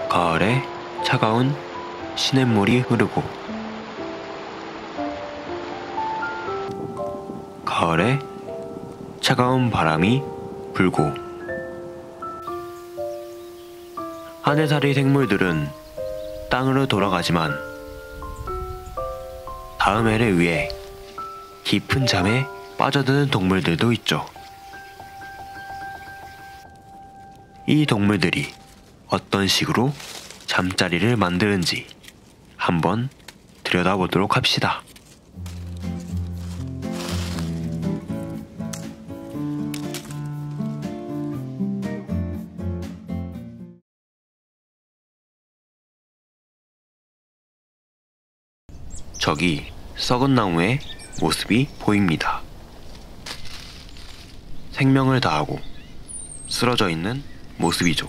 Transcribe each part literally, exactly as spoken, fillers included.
가을에 차가운 시냇물이 흐르고, 가을에 차가운 바람이 불고, 하늘살이 생물들은 땅으로 돌아가지만 다음 해를 위해 깊은 잠에 빠져드는 동물들도 있죠. 이 동물들이 어떤 식으로 잠자리를 만드는지 한번 들여다보도록 합시다. 저기 썩은 나무의 모습이 보입니다. 생명을 다하고 쓰러져 있는 모습이죠.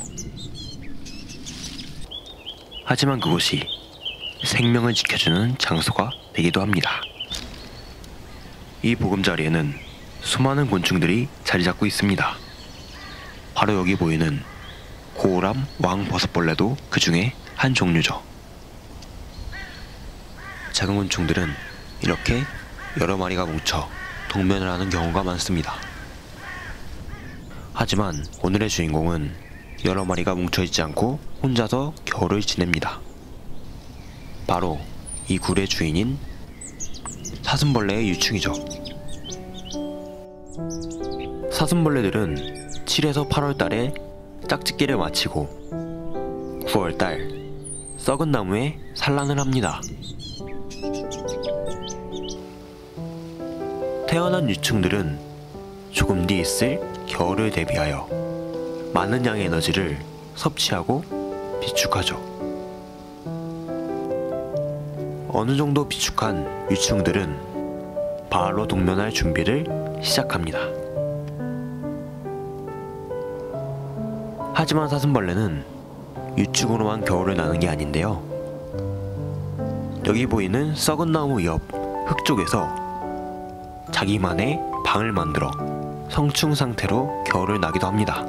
하지만 그곳이 생명을 지켜주는 장소가 되기도 합니다. 이 보금자리에는 수많은 곤충들이 자리 잡고 있습니다. 바로 여기 보이는 고오람 왕버섯벌레도 그 중에 한 종류죠. 작은 곤충들은 이렇게 여러 마리가 뭉쳐 동면을 하는 경우가 많습니다. 하지만 오늘의 주인공은 여러 마리가 뭉쳐있지 않고 혼자서 겨울을 지냅니다. 바로 이 굴의 주인인 사슴벌레의 유충이죠. 사슴벌레들은 칠에서 팔월 달에 짝짓기를 마치고 구월 달 썩은 나무에 산란을 합니다. 태어난 유충들은 조금 뒤 있을 겨울을 대비하여 많은 양의 에너지를 섭취하고 비축하죠. 어느 정도 비축한 유충들은 바로 동면할 준비를 시작합니다. 하지만 사슴벌레는 유충으로만 겨울을 나는 게 아닌데요. 여기 보이는 썩은 나무 옆 흙 쪽에서 자기만의 방을 만들어 성충 상태로 겨울을 나기도 합니다.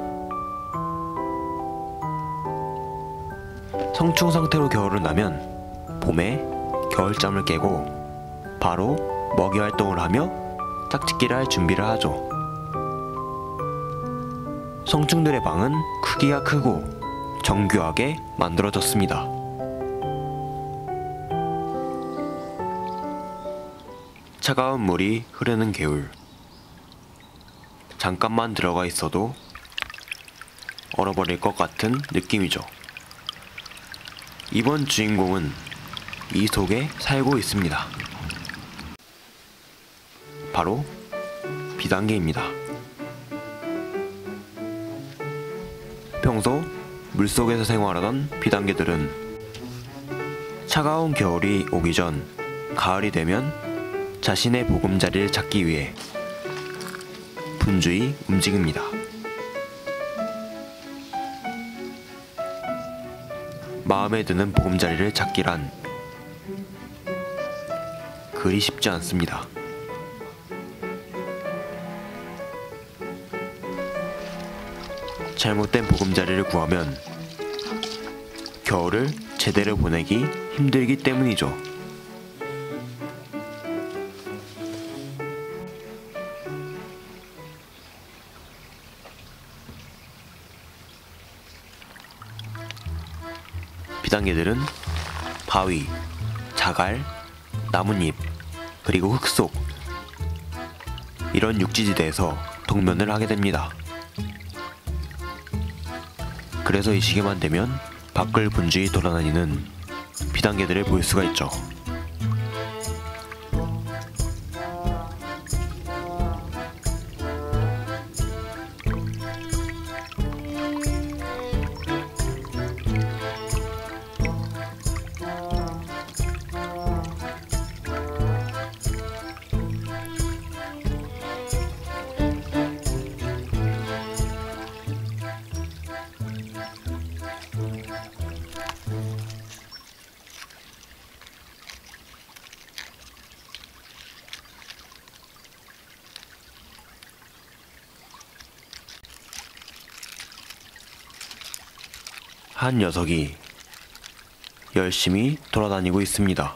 성충 상태로 겨울을 나면 봄에 겨울잠을 깨고 바로 먹이 활동을 하며 짝짓기를 할 준비를 하죠. 성충들의 방은 크기가 크고 정교하게 만들어졌습니다. 차가운 물이 흐르는 개울. 잠깐만 들어가 있어도 얼어버릴 것 같은 느낌이죠. 이번 주인공은 이 속에 살고 있습니다. 바로 비단계입니다. 평소 물속에서 생활하던 비단계들은 차가운 겨울이 오기 전 가을이 되면 자신의 보금자리를 찾기 위해 분주히 움직입니다. 마음에 드는 보금자리를 찾기란 그리 쉽지 않습니다. 잘못된 보금자리를 구하면 겨울을 제대로 보내기 힘들기 때문이죠. 비단계들은 바위, 자갈, 나뭇잎, 그리고 흙속 이런 육지지대에서 동면을 하게 됩니다. 그래서 이 시기만 되면 밖을 분주히 돌아다니는 비단계들을 볼 수가 있죠. 한 녀석이 열심히 돌아다니고 있습니다.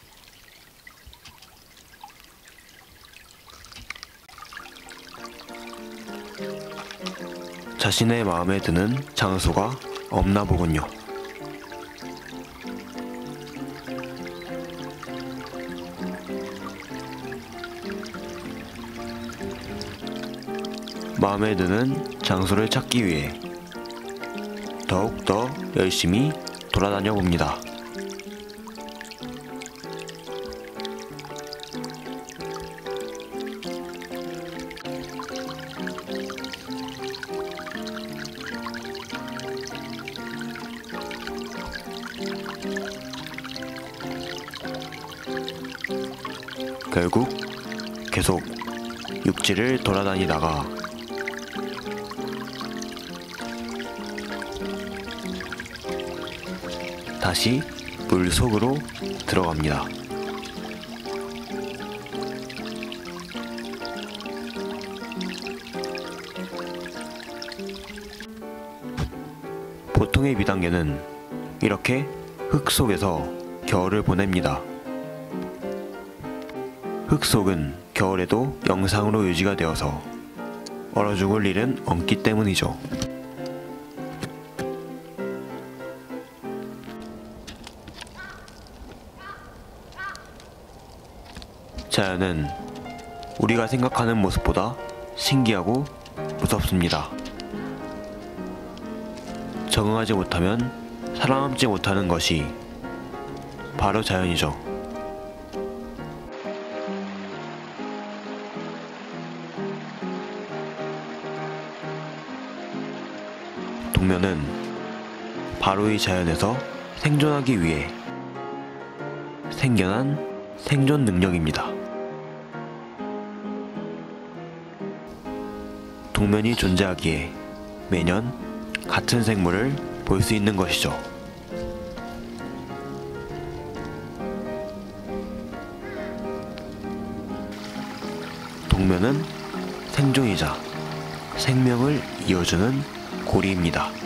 자신의 마음에 드는 장소가 없나 보군요. 마음에 드는 장소를 찾기 위해 더욱더 열심히 돌아다녀 봅니다. 결국 계속 육지를 돌아다니다가 다시 물 속으로 들어갑니다. 보통의 미단계는 이렇게 흙 속에서 겨울을 보냅니다. 흙 속은 겨울에도 영상으로 유지가 되어서 얼어 죽을 일은 없기 때문이죠. 자연은 우리가 생각하는 모습보다 신기하고 무섭습니다. 적응하지 못하면 살아남지 못하는 것이 바로 자연이죠. 동면은 바로 이 자연에서 생존하기 위해 생겨난 생존 능력입니다. 동면이 존재하기에 매년 같은 생물을 볼 수 있는 것이죠. 동면은 생존이자 생명을 이어주는 고리입니다.